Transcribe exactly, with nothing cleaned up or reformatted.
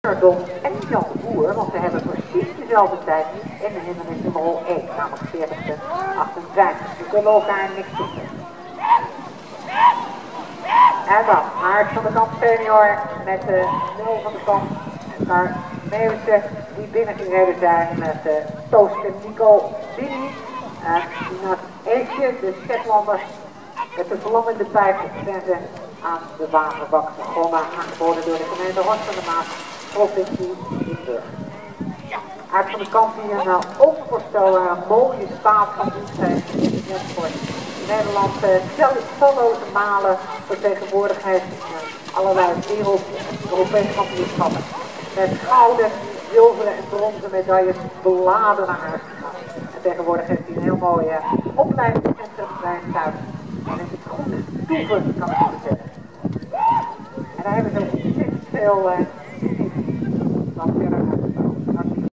Don en Jan de Boer, want ze hebben precies dezelfde tijd in de hindernis nummer één, namelijk veertig achtenvijftig. Ze kunnen elkaar niks vinden. En dan Aard van de Kamp senior met de nul van de Kamp naar Meeuwse, die binnengereden zijn met uh, Tooske Nico Dini. En die naast Eefje, de Shetlander, met de vlammende vijftig grenzen aan de waterbak begonnen, aangeboden door de gemeente Horst van de Maas, provincie Limburg. Aard van de Kamp die een uh, overvoorstellen, een mooie staat van dienst heeft in het netsport. Nederland uh, talloze malen vertegenwoordigheid in uh, allerlei wereld- en Europese kampioenschappen. Met gouden, zilveren en bronzen medailles beladen naar huis gegaan. En tegenwoordig heeft hij een heel mooi uh, opleidingscentrum bij een thuis. En is het goed toeven, kan ik je zeggen. En daar hebben ze ook ontzettend veel uh,